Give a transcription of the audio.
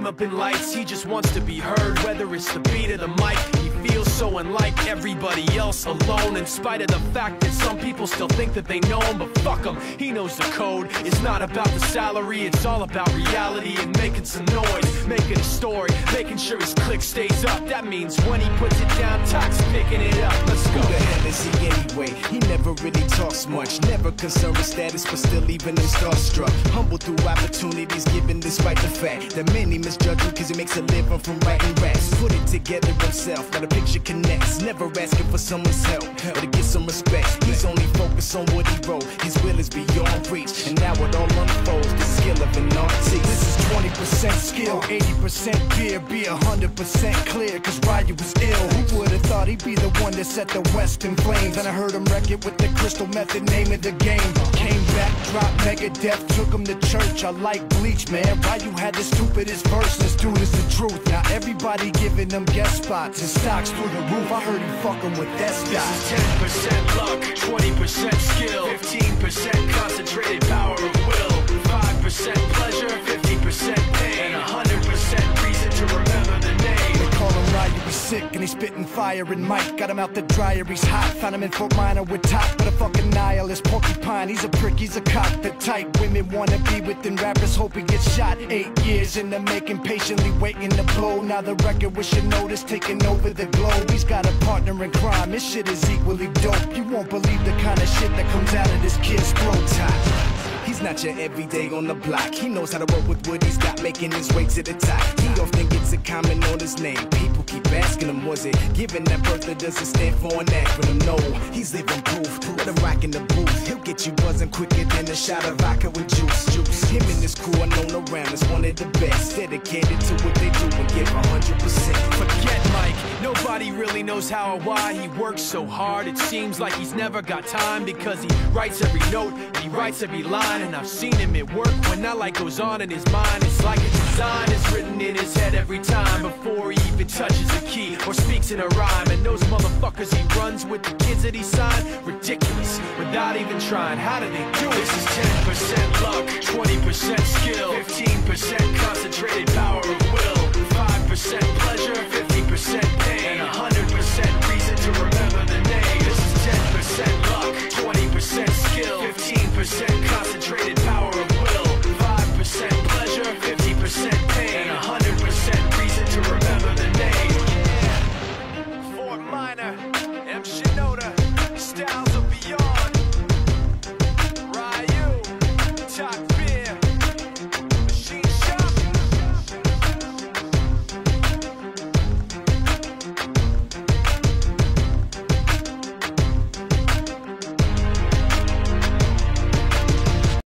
up in lights, he just wants to be heard. Whether it's the beat or the mic, he feels so unlike everybody else, alone. In spite of the fact that some people still think that they know him, but fuck him, he knows the code. It's not about the salary, it's all about reality and making some noise, making a story, making sure his click stays up. That means when he puts it down, Tox picking it up. Let's go. Who the hell is he anyway? He never really talks much, never concerned with status, but still leaving him starstruck. Humble through opportunities given despite the fact that many misjudge him cause he makes a living from writing raps. Put it together himself, now the picture connects, never asking for someone's help or to get some respect. He's only focused on what he wrote, his will is beyond reach, and now it all unfolds, the skill of an artist. This is 20% skill, 80% fear, be 100% clear, cause Ryu was ill. Who would've thought he'd be the one that set the West in flames? And I heard him wreck it with the Crystal Method, name of the game. Came back, dropped Megadeth, took him to church. I like Bleach, man. Ryu had the stupidest verse, this dude is the truth. Now everybody giving them guest spots and stocks through the roof. I heard he fucking with that stock. This is 10% luck, 20% skill, 15% concentrated power of will, 5% pleasure, 50% pain, and 100% reason to remember the name. They call him Ryu, he's sick and he's spitting fire. And Mike got him out the dryer, he's hot. Found him in Fort Minor with top, but a fucking nihilist porcupine. He's a prick, he's a cock. The type women wanna be within rappers, hope he gets shot. 8 years in the making, patiently waiting to blow. Now the record with your notice taking over the globe. He's got a partner in crime, this shit is equally dope. You won't believe the kind of shit that comes out of this kid's throat. He's not your everyday on the block. He knows how to work with what he's got, making his way to the top. He often gets a comment on his name. People keep asking him, was it given that birth that doesn't stand for an acronym? No, he's living proof. Let him rock in the booth. He'll get you buzzing quicker than a shot of vodka with juice. Him and his crew are known around as one of the best, dedicated to what they do and give 100%. Forget Mike, nobody really knows how or why he works so hard. It seems like he's never got time because he writes every note and he writes every line. And I've seen him at work when that light goes on in his mind. It's like a design is written in his head every time before he even touches a key or speaks in a rhyme. And those motherfuckers he runs with, the kids that he signed, ridiculous, without even trying. How do they do it? This is 10% luck, 20% skill, 15% concentrated power of